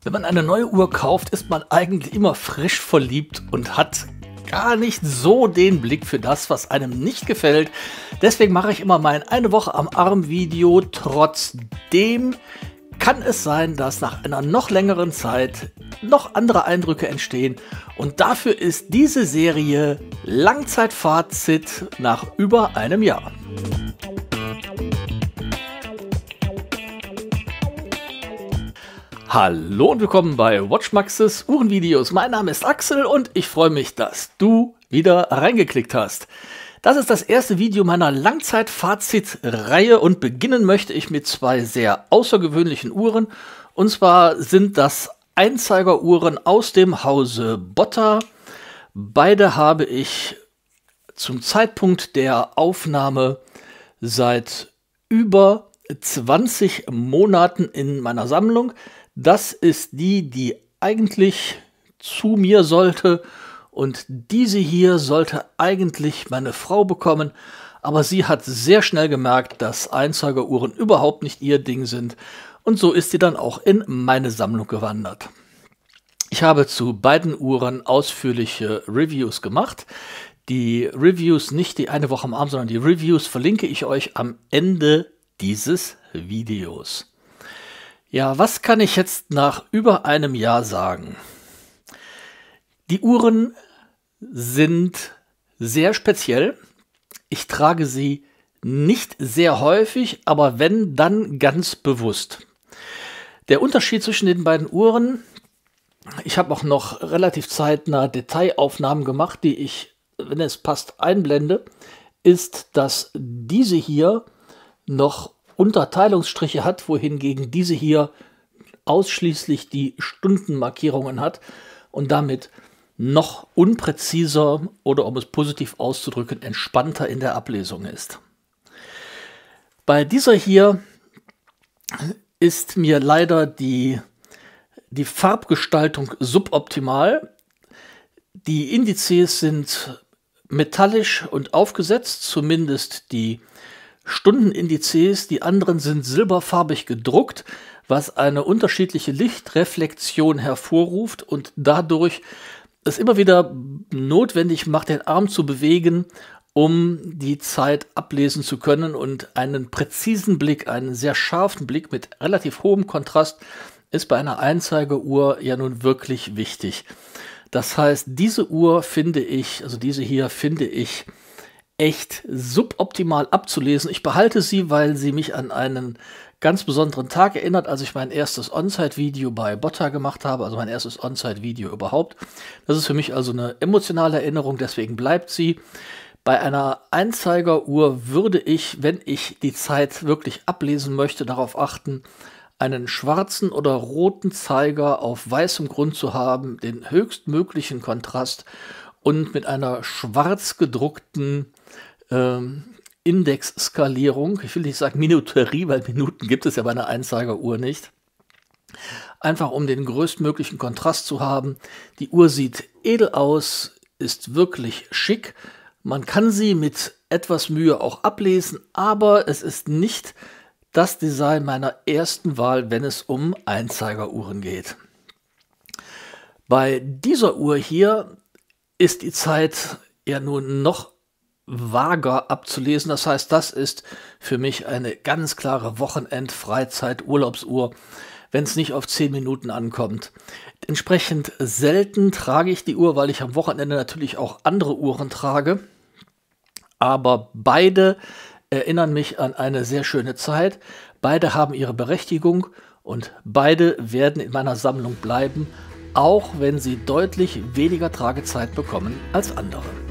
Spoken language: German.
Wenn man eine neue Uhr kauft, ist man eigentlich immer frisch verliebt und hat gar nicht so den Blick für das, was einem nicht gefällt. Deswegen mache ich immer mein eine Woche am Arm Video. Trotzdem kann es sein, dass nach einer noch längeren Zeit noch andere Eindrücke entstehen. Und dafür ist diese Serie Langzeitfazit nach über einem Jahr. Hallo und willkommen bei Watchmaxes Uhrenvideos. Mein Name ist Axel und ich freue mich, dass du wieder reingeklickt hast. Das ist das erste Video meiner Langzeitfazit-Reihe und beginnen möchte ich mit zwei sehr außergewöhnlichen Uhren. Und zwar sind das Einzeigeruhren aus dem Hause Botta. Beide habe ich zum Zeitpunkt der Aufnahme seit über 20 Monaten in meiner Sammlung. Das ist die eigentlich zu mir sollte, und diese hier sollte eigentlich meine Frau bekommen, aber sie hat sehr schnell gemerkt, dass Einzeigeruhren überhaupt nicht ihr Ding sind, und so ist sie dann auch in meine Sammlung gewandert. Ich habe zu beiden Uhren ausführliche Reviews gemacht. Die Reviews, nicht die eine Woche am Arm, sondern die Reviews verlinke ich euch am Ende dieses Videos. Ja, was kann ich jetzt nach über einem Jahr sagen? Die Uhren sind sehr speziell. Ich trage sie nicht sehr häufig, aber wenn, dann ganz bewusst. Der Unterschied zwischen den beiden Uhren, ich habe auch noch relativ zeitnah Detailaufnahmen gemacht, die ich, wenn es passt, einblende, ist, dass diese hier noch Unterteilungsstriche hat, wohingegen diese hier ausschließlich die Stundenmarkierungen hat und damit noch unpräziser oder, um es positiv auszudrücken, entspannter in der Ablesung ist. Bei dieser hier ist mir leider die Farbgestaltung suboptimal. Die Indizes sind metallisch und aufgesetzt, zumindest die Stundenindizes, die anderen sind silberfarbig gedruckt, was eine unterschiedliche Lichtreflexion hervorruft und dadurch es immer wieder notwendig macht, den Arm zu bewegen, um die Zeit ablesen zu können, und einen präzisen Blick, einen sehr scharfen Blick mit relativ hohem Kontrast ist bei einer Einzeigeuhr ja nun wirklich wichtig. Das heißt, diese Uhr finde ich, also diese hier finde ich echt suboptimal abzulesen. Ich behalte sie, weil sie mich an einen ganz besonderen Tag erinnert, als ich mein erstes On-Site-Video bei Botta gemacht habe, also mein erstes On-Site-Video überhaupt. Das ist für mich also eine emotionale Erinnerung, deswegen bleibt sie. Bei einer Einzeigeruhr würde ich, wenn ich die Zeit wirklich ablesen möchte, darauf achten, einen schwarzen oder roten Zeiger auf weißem Grund zu haben, den höchstmöglichen Kontrast und mit einer schwarz gedruckten Indexskalierung. Ich will nicht sagen Minuterie, weil Minuten gibt es ja bei einer Einzeigeruhr nicht. Einfach um den größtmöglichen Kontrast zu haben. Die Uhr sieht edel aus, ist wirklich schick. Man kann sie mit etwas Mühe auch ablesen, aber es ist nicht das Design meiner ersten Wahl, wenn es um Einzeigeruhren geht. Bei dieser Uhr hier ist die Zeit ja nun noch vager abzulesen. Das heißt, das ist für mich eine ganz klare Wochenend-Freizeit-Urlaubsuhr, wenn es nicht auf 10 Minuten ankommt. Entsprechend selten trage ich die Uhr, weil ich am Wochenende natürlich auch andere Uhren trage. Aber beide erinnern mich an eine sehr schöne Zeit. Beide haben ihre Berechtigung und beide werden in meiner Sammlung bleiben, auch wenn sie deutlich weniger Tragezeit bekommen als andere.